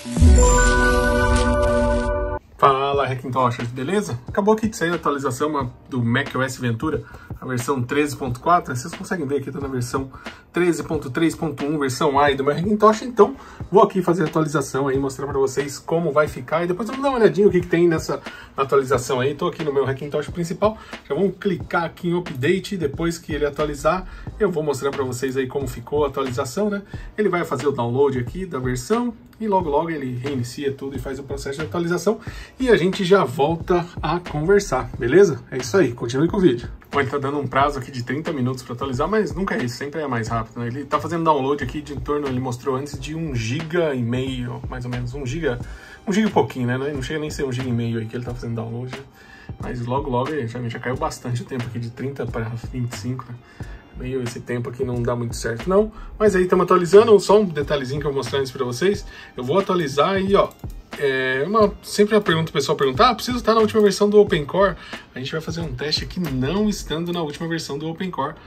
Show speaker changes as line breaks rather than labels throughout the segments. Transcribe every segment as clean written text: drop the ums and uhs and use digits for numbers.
Fala, Hackintoshers, beleza? Acabou aqui de sair a atualização do macOS Ventura, a versão 13.4, vocês conseguem ver aqui, tá na versão 13.3.1, versão A do meu Hackintosh, então vou aqui fazer a atualização aí, mostrar para vocês como vai ficar e depois vamos dar uma olhadinha o que tem nessa atualização aí. Tô aqui no meu Hackintosh principal, já vamos clicar aqui em Update, depois que ele atualizar, eu vou mostrar para vocês aí como ficou a atualização, né? Ele vai fazer o download aqui da versão e logo ele reinicia tudo e faz o processo de atualização e a gente já volta a conversar, beleza? É isso aí, continue com o vídeo. Bom, ele tá dando um prazo aqui de 30 minutos para atualizar, mas nunca é isso, sempre é mais rápido, né? Ele tá fazendo download aqui de em torno, ele mostrou antes, de 1,5 GB, mais ou menos, 1 GB e pouquinho, né? Não chega nem a ser 1,5 GB aí que ele tá fazendo download, né? Mas logo ele já caiu bastante o tempo aqui, de 30 para 25, né? Meio esse tempo aqui não dá muito certo não, mas aí estamos atualizando. Só um detalhezinho que eu vou mostrar antes para vocês, eu vou atualizar aí, ó, sempre uma pergunta, o pessoal pergunta, preciso estar na última versão do OpenCore. A gente vai fazer um teste aqui não estando na última versão do OpenCore.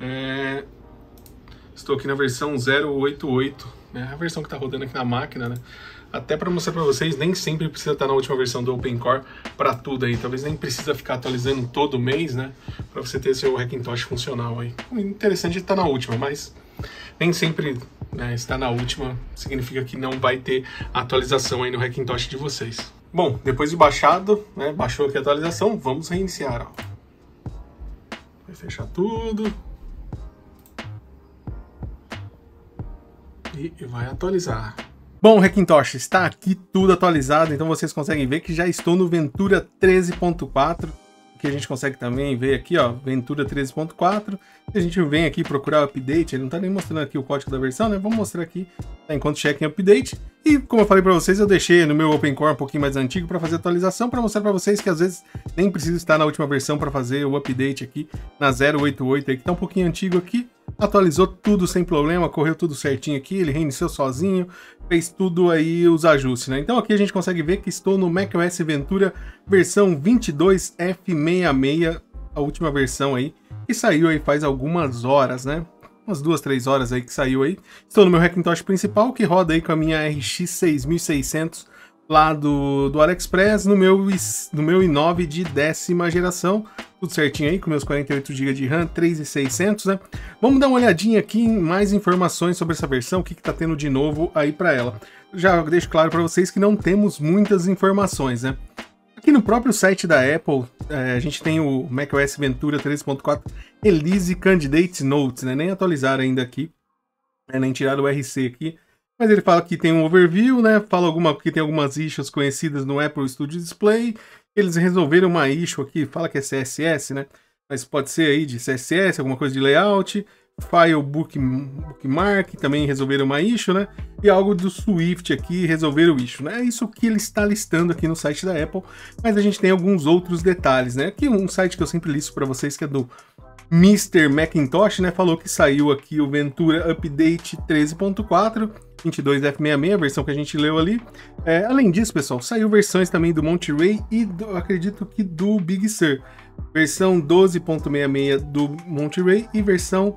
Estou aqui na versão 088, né, a versão que está rodando aqui na máquina, né? Até para mostrar para vocês, nem sempre precisa estar na última versão do OpenCore para tudo aí. Talvez nem precisa ficar atualizando todo mês, né? Para você ter seu Hackintosh funcional aí. O interessante é estar na última, mas nem sempre, né, estar na última significa que não vai ter atualização aí no Hackintosh de vocês. Bom, depois de baixado, né? Baixou aqui a atualização, vamos reiniciar, ó. Vai fechar tudo. E vai atualizar. Bom, Hackintosh, está aqui tudo atualizado, então vocês conseguem ver que já estou no Ventura 13.4, que a gente consegue também ver aqui, ó, Ventura 13.4. A gente vem aqui procurar o update, ele não está nem mostrando aqui o código da versão, né? Vamos mostrar aqui, tá, enquanto checa em update. E como eu falei para vocês, eu deixei no meu OpenCore um pouquinho mais antigo para fazer atualização, para mostrar para vocês que às vezes nem precisa estar na última versão para fazer o update aqui na 088, aí, que tá um pouquinho antigo aqui. Atualizou tudo sem problema, correu tudo certinho aqui, ele reiniciou sozinho, fez tudo aí os ajustes, né? Então aqui a gente consegue ver que estou no macOS Ventura versão 22F66, a última versão aí, que saiu aí faz algumas horas, né? Umas 2, 3 horas aí que saiu aí. Estou no meu Hackintosh principal, que roda aí com a minha RX 6600 lá do AliExpress, no meu i9 de 10ª geração, tudo certinho aí, com meus 48 GB de RAM, 3.600, né? Vamos dar uma olhadinha aqui em mais informações sobre essa versão, o que tá tendo de novo aí para ela. Já deixo claro para vocês que não temos muitas informações, né? Aqui no próprio site da Apple, a gente tem o macOS Ventura 13.4 Release Candidate Notes, né? Nem atualizaram ainda aqui, nem tiraram o RC aqui. Mas ele fala que tem um overview, né? Fala que tem algumas issues conhecidas no Apple Studio Display. Eles resolveram uma issue aqui, fala que é CSS, né? Mas pode ser aí de CSS, alguma coisa de layout. File Bookmark, também resolveram uma issue, né? E algo do Swift aqui, resolveram o issue, né? É isso que ele está listando aqui no site da Apple. Mas a gente tem alguns outros detalhes, né? Aqui um site que eu sempre listo para vocês, que é do Mr. Macintosh, né? Falou que saiu aqui o Ventura Update 13.4, 22F66, a versão que a gente leu ali. Além disso, pessoal, saiu versões também do Monterey e acredito que do Big Sur. Versão 12.66 do Monterey e versão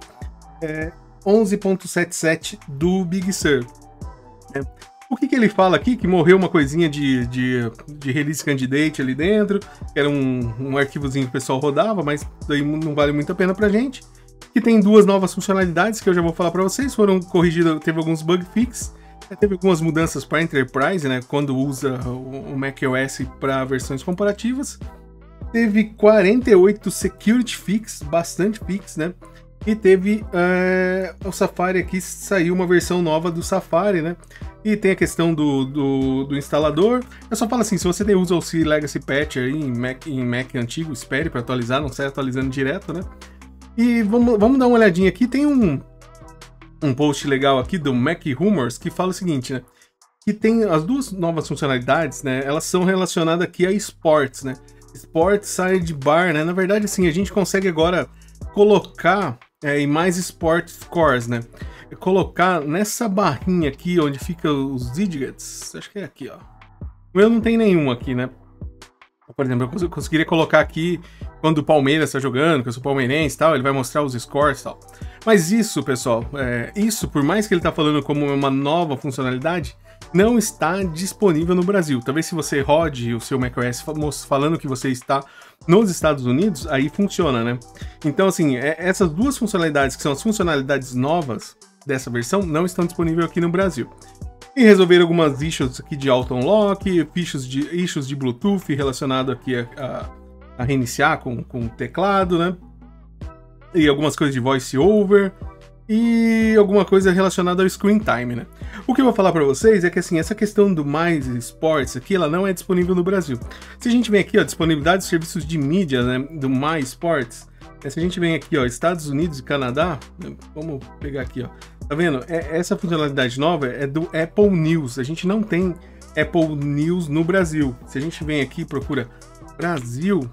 11.77 do Big Sur. O que ele fala aqui? Que morreu uma coisinha de Release Candidate ali dentro, que era um arquivozinho que o pessoal rodava, mas daí não vale muito a pena pra gente. Que tem duas novas funcionalidades que eu já vou falar para vocês, foram corrigidas, teve alguns bug fix, teve algumas mudanças para Enterprise, né, quando usa o macOS para versões comparativas. Teve 48 security fix, bastante fix, né? E teve o Safari aqui, saiu uma versão nova do Safari, né? E tem a questão do instalador. Eu só falo assim, se você usa o C Legacy Patch aí em Mac antigo, espere para atualizar, não sai atualizando direto, né? E vamos dar uma olhadinha aqui, tem um post legal aqui do Mac Rumors que fala o seguinte, né? Que tem as duas novas funcionalidades, né? Elas são relacionadas aqui a Sports, né? Sports Sidebar, né? Na verdade, assim, a gente consegue agora colocar em mais Sports Cores, né? Colocar nessa barrinha aqui, onde fica os widgets, acho que é aqui, ó. O meu não tem nenhum aqui, né? Por exemplo, eu conseguiria colocar aqui quando o Palmeiras está jogando, que eu sou palmeirense e tal, ele vai mostrar os scores e tal. Mas isso, pessoal, isso, por mais que ele tá falando como uma nova funcionalidade, não está disponível no Brasil. Talvez se você rode o seu macOS falando que você está nos Estados Unidos, aí funciona, né? Então, assim, essas duas funcionalidades, que são as funcionalidades novas dessa versão, não estão disponíveis aqui no Brasil. E resolver algumas issues aqui de auto-unlock, issues de Bluetooth relacionado aqui a reiniciar com o teclado, né? E algumas coisas de voice-over e alguma coisa relacionada ao screen time, né? O que eu vou falar para vocês é que, assim, essa questão do Mais Sports aqui, ela não é disponível no Brasil. Se a gente vem aqui, ó, disponibilidade de serviços de mídia, né, do Mais Sports, se a gente vem aqui, ó, Estados Unidos e Canadá, vamos pegar aqui, ó, tá vendo? Essa funcionalidade nova é do Apple News. A gente não tem Apple News no Brasil. Se a gente vem aqui e procura Brasil,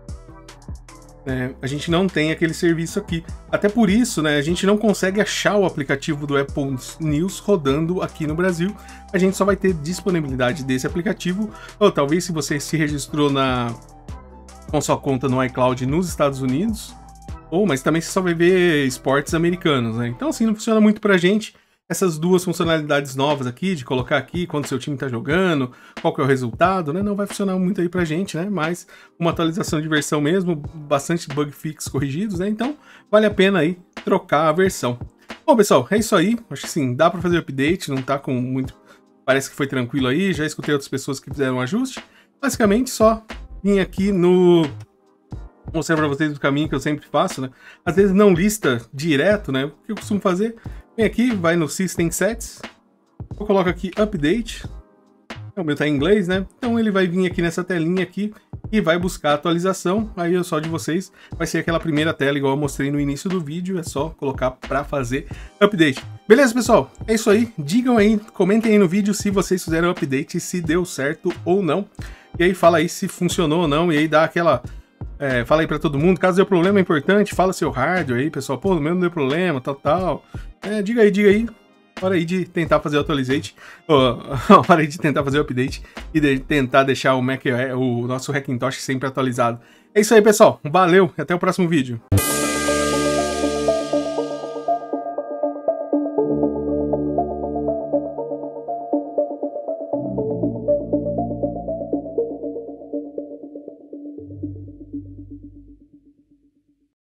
a gente não tem aquele serviço aqui. Até por isso, né, a gente não consegue achar o aplicativo do Apple News rodando aqui no Brasil. A gente só vai ter disponibilidade desse aplicativo, ou talvez se você se registrou com sua conta no iCloud nos Estados Unidos, mas também você só vai ver esportes americanos, né? Então, assim, não funciona muito pra gente. Essas duas funcionalidades novas aqui, de colocar aqui quando seu time tá jogando, qual que é o resultado, né? Não vai funcionar muito aí pra gente, né? Mas uma atualização de versão mesmo, bastante bug fix corrigidos, né? Então, vale a pena aí trocar a versão. Bom, pessoal, é isso aí. Acho que sim, dá pra fazer o update, não tá com muito... Parece que foi tranquilo aí, já escutei outras pessoas que fizeram um ajuste. Basicamente, só vim aqui mostrar pra vocês o caminho que eu sempre faço, né? Às vezes não lista direto, né? O que eu costumo fazer? Vem aqui, vai no System Settings, eu coloco aqui Update, o meu tá em inglês, né? Então ele vai vir aqui nessa telinha aqui e vai buscar a atualização, aí só de vocês vai ser aquela primeira tela igual eu mostrei no início do vídeo, é só colocar para fazer Update. Beleza, pessoal? É isso aí, digam aí, comentem aí no vídeo se vocês fizeram Update, se deu certo ou não, e aí fala aí se funcionou ou não, e aí dá aquela... fala aí pra todo mundo, caso deu problema é importante, fala seu hardware aí, pessoal, pô, no meu não deu problema, tal. Diga aí, hora aí de tentar fazer o atualizate, hora aí de tentar fazer o update e de tentar deixar o nosso Hackintosh sempre atualizado. É isso aí, pessoal, valeu, até o próximo vídeo.